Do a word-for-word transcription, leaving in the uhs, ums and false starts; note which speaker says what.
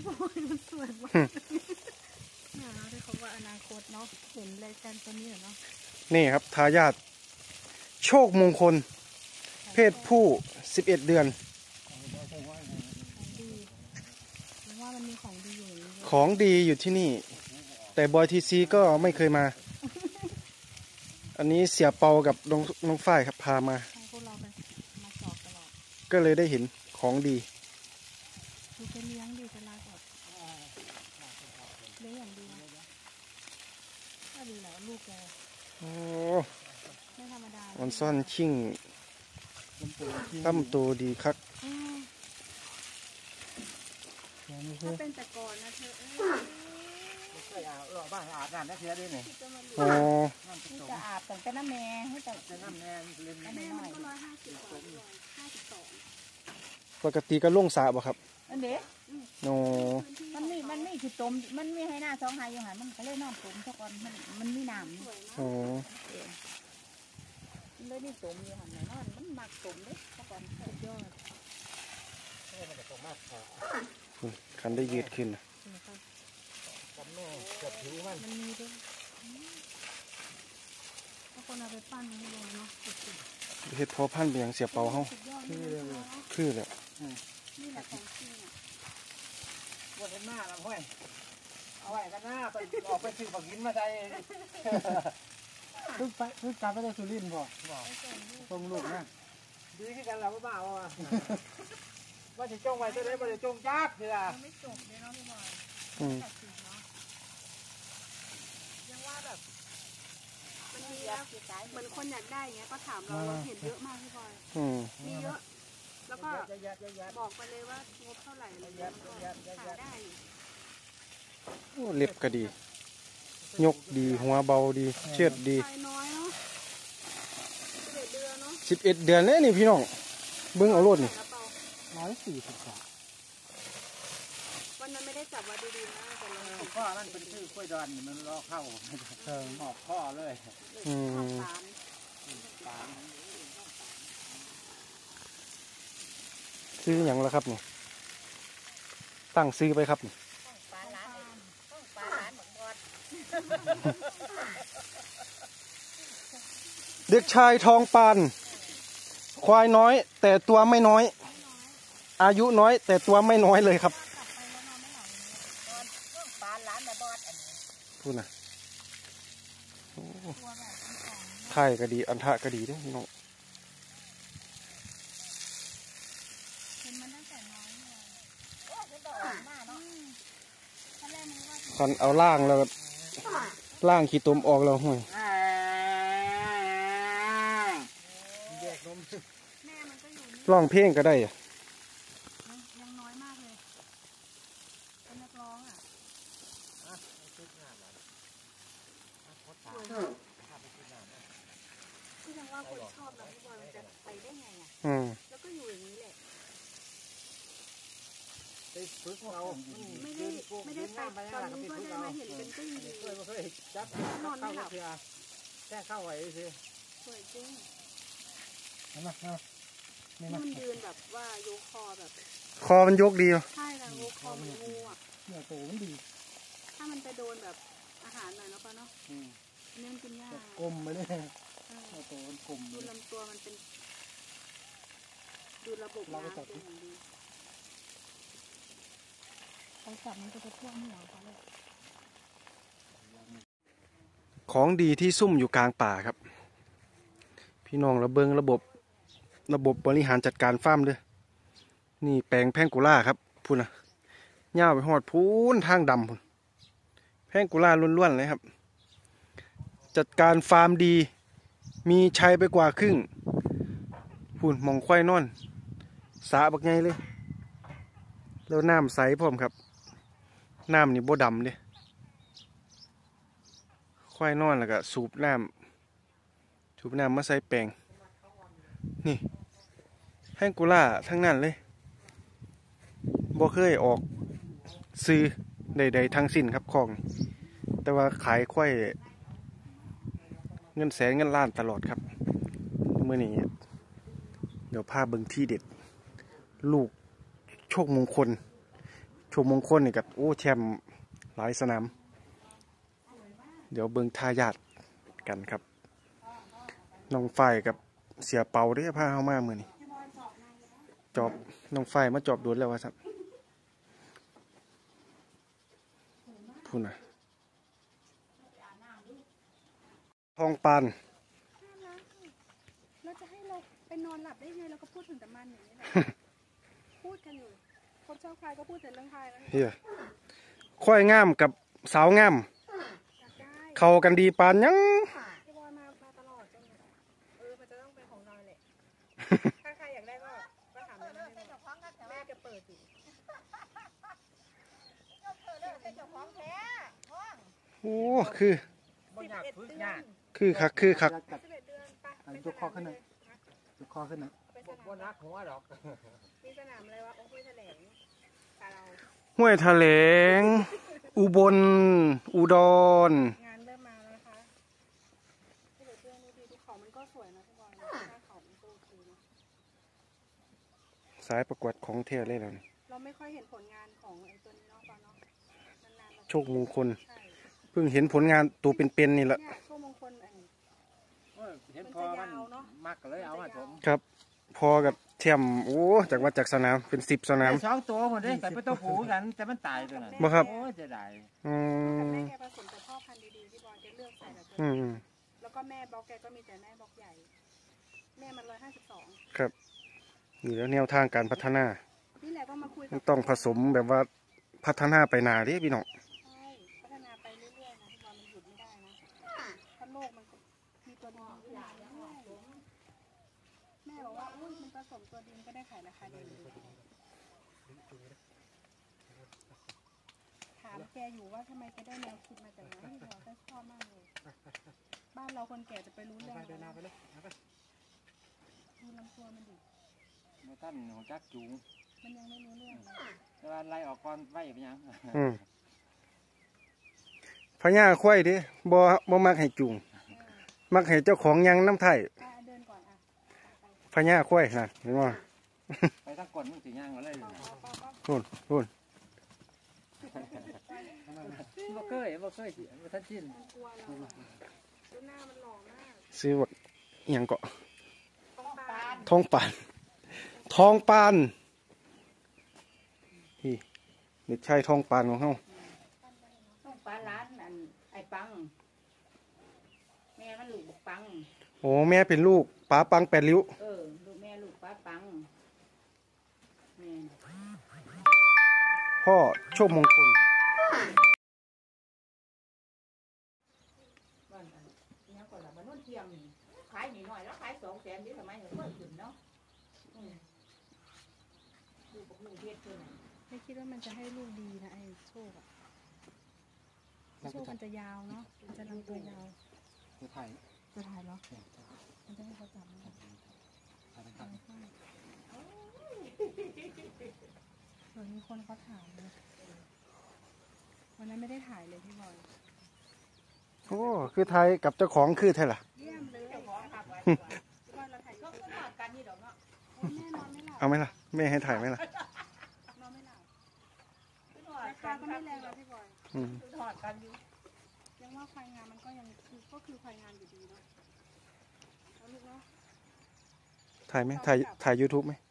Speaker 1: มันสวยมากเนี่ยเราได้เขาว่าอนาคตเนาะเห็นรายการตัวนี้เนาะ
Speaker 2: นี่ครับทายาทโชคมงคลเพศผู้สิบเอ็ดเดือน
Speaker 1: ว่ามันมีของดีอยู่
Speaker 2: ของดีอยู่ที่นี่แต่บอยทีซีก็ไม่เคยมาอันนี้เสียเปากับน้องน้องฝ้ายครับพามา
Speaker 1: พวกเราไปมาสอบตลอด
Speaker 2: ก็เลยได้เห็นของดี
Speaker 1: ดูเป็นเลี้ยงดีเป็นลายก่อนเลี้ยงอย่างดีนะก็ดีแล้วลูกแก
Speaker 2: โอ้
Speaker 1: ไม่ธรรมดา
Speaker 2: มันซ่อนชิ่งตั้มตัวดีครับ
Speaker 1: ถ้าเป็นแต่ก่อนนะเธอ
Speaker 3: เคยอาบบ้านอาบน้ำได้เสียด้วยนี่
Speaker 2: อ๋อ
Speaker 1: ที่จะอาบแต่เป็นน้ำแม่ให้แต่
Speaker 3: เป็นน้ำแม่เล่น
Speaker 1: แม่มันก็ร้อยห้าสิบกว่าห้าสิบสอง
Speaker 2: ปกติก็ล่งสาบ่ครับ
Speaker 1: อันเด็ก
Speaker 2: โอ้
Speaker 1: มันมีมันมีคือต้มมันมีให้หน้าสองหายอยู่หันมันก็เลยนอนต้มทุกคนมันมันมีน้ำ
Speaker 2: โอ้
Speaker 1: เลยนี่ต้มอยู่หันนอนมันหมักต้มเลยทุกคนสุดยอด
Speaker 2: คันได้ยืดขึ้น
Speaker 1: มันมีด้วยถ้าคนเอาไปปั้นมันลงเนาะ
Speaker 2: เห็ดพอพันเป็นอย่างเสียเปาเฮาคือเลย
Speaker 1: นี่แหละของจริงอ่ะ
Speaker 3: วันหน้าละพ่อยเอาไว้กันหน้าไปออกไปซื้อผักกินมาใส่คือไปคือการไปสุรินทร์บ่บ่ตรงลูกนะดีที่กันเราบ้าๆว่ะว่าจะจงไว้ตัวไหนว่าจะจงจักเถอะ
Speaker 1: ไม่จบเลยเนาะพี่บอยยังว่าแบบมันมีเหมือนคนอยากได้เงี้ยก็ถามเราเราเห็นเยอะมากพี่บอยมีเยอะแล้วก็บอกไปเลยว่างบเท่าไหร่อะไรเงี้ยขายได้
Speaker 2: โอ้เล็บก็ดียกดีหัวเบาดีเชือดดี
Speaker 1: น้อยเนาะสิบเอ็ดเดือนเนาะ
Speaker 2: สิบเอ็ดเดือนเลยนี่พี่น้องเบิ้งเอาโลดนี่
Speaker 3: ร้อยสี่สิบสาม
Speaker 1: วันนั้นไม่ได้จับว่าดีๆนะแต่เรา
Speaker 3: ข้อนั่นเป็นชื่อกล้วยดอนมันรอเข้าเชิงหอกข้อเลย
Speaker 2: อืมซื้ออย่างละครับนี่ตั้งซื้อไปครับนี่เด็กชายทองปานควายน้อยแต่ตัวไม่น้อยอายุน้อยแต่ตัวไม่น้อยเลยครับพูดนะไทยก็ดีอันทะก็ดีด้วยน้องคันเอาล่างแล้วล่างขี้ตมออกแล้วห่วยร้องเพลงก็ได้อะ
Speaker 1: ยังน้อยมากเลยเป็นนักร้องอ่ะที่ยังว่าคนชอบนะพี่บอยมันจะไปได้ไงอ่ะแล้วก็อยู่อย่างนี้แหละไม่ได้ไม่ได้ไปตอนนี้ก็ได้มาเห็นเป็นก็ยังดีนอนไม่หลับ
Speaker 3: แค่เข้าไว้สิ
Speaker 1: สวยจริงมันยืนแบบว่ายกคอแบบ
Speaker 2: คอมันยกดีอ่ะ
Speaker 1: ใช่แล้วยกคอมันงูอ่ะ
Speaker 3: เนี่ยโตมันดี
Speaker 1: ถ้ามันไปโดนแบบอาหารหน่อยแล้วป่ะเนาะอันนี้มันกินยาก
Speaker 3: กลมไปเลยโตมันกลม
Speaker 1: ดูลำตัวมันเป็นดูระบบน้ำเป็นอย่างดีเขาจับมันก็จะท่วมหัวเขาเลย
Speaker 2: ของดีที่ซุ่มอยู่กลางป่าครับพี่น้องระเบิงระบบระบบบริหารจัดการฟาร์มด้วยนี่แปลงแพงกุล่าครับพูดนะย่าไปหอดพูนทางดำพูนแพงกุล่าล้วนๆเลยครับจัดการฟาร์มดีมีชัยไปกว่าครึ่งพูนมองควายนอนสาบักไงเลยแล้วน้ำใสพร้อมครับน้ำนี่โบดำเด้ควายนอนแล้วก็สูบน้ำสูบน้ำมาใส่แปลงนี่แพงกุล่าทั้งนั้นเลยบ่เคยออกซื้อใดๆทั้งสิ้นครับของแต่ว่าขายควายเงินแสนเงินล้านตลอดครับเมื่อนี้เดี๋ยวพาเบิ่งที่เด็ดลูกโชคมงคลโชชมมงคลนี่กับโอ้แชมป์หลายสนามเดี๋ยวเบิ่งทายาทกันครับน้องฝ่ายกับเสียเป่าได้พาเข้ามาเมื่อนี้จอบน้องฝ่ายมาจอบดูแล้วว่าสักพูดนะทองปาน
Speaker 1: เราจะให้เราไปนอนหลับได้ไงเราก็พูดถึงแต่มันอย่างนี้แหละ พูดกันอยู่คนชอบใครก็พูดแต่เรื่องใครแล้ว
Speaker 2: เฮียค่อยงามกับสาวงามเข้ากันดีปานยัง
Speaker 1: พี่บอยมามาตลอดจนเออมันจะต้องเป็นของเราแหละ ถ้าใครอยากได้ก็ก็ถามได้นะแม่จะเปิดอยู่
Speaker 2: โอ้คือ
Speaker 3: บ่อยากฝึกยาก
Speaker 2: คือคักคือคัก
Speaker 1: สิบเอ็ดเดือนไป
Speaker 3: อันจุกคอขึ้นหน่อยจุกคอขึ้นหน่อย
Speaker 1: ไปส
Speaker 3: บ่
Speaker 1: นาม
Speaker 3: นักหัวดอก
Speaker 1: มีสนามอะไรวะโอ้ยแถลงตาเรา
Speaker 2: ห้วยทะเลงอุบลอุดรง
Speaker 1: านเริ่มมาแล้วนะคะสิบเอ็ดเดือนดูดีดูเขามันก็สวยนะพี่บอยหน้าเขามันก็โอเคนะ
Speaker 2: สายประกวดของเทเลยแล้วนี่
Speaker 1: เราไม่ค่อยเห็นผลงานของไอ้ตัวนี้เนาะตอนเนาะนานๆเรา
Speaker 2: โชคมงคล
Speaker 1: ใช่
Speaker 2: เพิ่งเห็นผลงานตัวเป็นๆนี่แหละ
Speaker 1: เนี่ยโชคมงคลอันนี้
Speaker 3: เห็นพอมันมักเลยเอามาชม
Speaker 2: ครับ พอกับแชมป์โอ้จากมาจากสนามเป็นสิบสนาม
Speaker 3: สองตัวหมดเลยแต่เป็นตัวผูกันแต่มันตายตัวนั้น
Speaker 2: บ่ครับ
Speaker 3: โอ้ยจะได้
Speaker 2: อื
Speaker 1: กับ
Speaker 2: ม
Speaker 1: แม่แกผสมแต่พ่อพันธุ์ดีๆที่บอลแกเลือกใส่แบบ
Speaker 2: อืม
Speaker 1: แล้วก็แม่บล็อกแกก็มีแต่แม่บล็อกใหญ่ แม่มันร้อยห้าสิบสอง
Speaker 2: ครับนี่แล้วแนวทางการพัฒนา
Speaker 1: นี่แหละก็มาคุย
Speaker 2: มั
Speaker 1: กัน บ
Speaker 2: ต้องผสมแบบว่าพัฒนาไปหนาเดิพี่น้อง
Speaker 1: ใช่พัฒนาไปเรื่อยๆนะที่บอลมันหยุดไม่ได้นะถ้าโลกมันมีตัวดีขึ้นมาเรื่อยๆแม่บอกว่าอุ้ยมันผสมตัวดีก็ได้ขายราคาดีถามแกอยู่ว่าทำไมแกได้แนวคิดมาจากไหนที่เราได้ชอบมากเลยบ้านเราคนแก่จะไปรู้เรื่องอะไรนะดูลำตัวมันดิ
Speaker 3: เมื่อท่านหัวจักจูง
Speaker 1: มันยังไม่รู้เรื่องเลย
Speaker 3: แต่ว่าไล่ออกก่อนไว้เป็นยัง
Speaker 2: อืมพญาควายเดิบ่บ่มักให้จุงมักให้เจ้าของยังน้ำไทย
Speaker 1: อ่ะเดินก่อนอ่ะ
Speaker 2: พญาควายนั่นเห็นบ่
Speaker 3: ไปทั้งก่อนมึงสิย่างมาเลย
Speaker 1: ปอปอปอ
Speaker 2: นู่นนู่น
Speaker 3: บ่เคยบ่เคยบ่ทันชิน
Speaker 1: มันกลัวเราอะดูหน้ามันหล่อมาก
Speaker 2: ซื้อว่าอิหยังเกาะ
Speaker 1: ต้องปาน
Speaker 2: ทองปานทองปานนี่เด็กชายทองปานของเฮา
Speaker 4: ต้องปลาล้านอันไอ้ปัง แม่มันลูกบักปัง
Speaker 2: โอ้แม่เป็นลูกป๋าปังแปดริ้ว
Speaker 4: เออลูกแม่ลูกปลาปังแม่
Speaker 2: พ่อโชคมงคล
Speaker 4: บ้านกันเนี่ยก่อนละมันนุ่นเทียมขายนิดหน่อยแล้วขายสองแสนนี่ทำไมถึงเพิ่มขึ้นเนาะอืมลูกกับลูกเฮ็ดเท่านั้น
Speaker 1: ไม่คิดว่ามันจะให้ลูกดีนะไอ้โชคอะโชคมันจะยาวเนาะมันจะลำตัวยาว
Speaker 3: จะถ่าย
Speaker 1: จะถ่ายเหรอมันจะให้เขาจับมันส่วนมีคนเขาถามเลยวันนั้นไม่ได้ถ่ายเลยพี่บอย
Speaker 2: โอ้คือไทยกับเจ้าของคือไทยล่ะ
Speaker 1: เยี่ยมเลย
Speaker 4: เจ้าของขับไว้
Speaker 1: พี่บอยเราถ่าย
Speaker 4: ก็
Speaker 1: ก็
Speaker 4: ก็มากันนี่ดอกเนาะ
Speaker 1: แม่นอนไม่หลับ
Speaker 2: เอาไหมล่ะแม่ให้ถ่ายไหมล่ะ
Speaker 1: นอนไม่หลับ
Speaker 4: คือทอด
Speaker 1: รา
Speaker 4: กั
Speaker 1: คาน ก็ไม่แรงแล้วพี่บอย
Speaker 2: อืม
Speaker 4: คือทอดกันอยู่
Speaker 1: ยังว่าควายงามมันก็ยังคือก็คือควายงามอยู่ดีเนาะแล้วลูกเนาะ
Speaker 2: ถ่ายไหมถ่ายถ่ายยูทูบไหม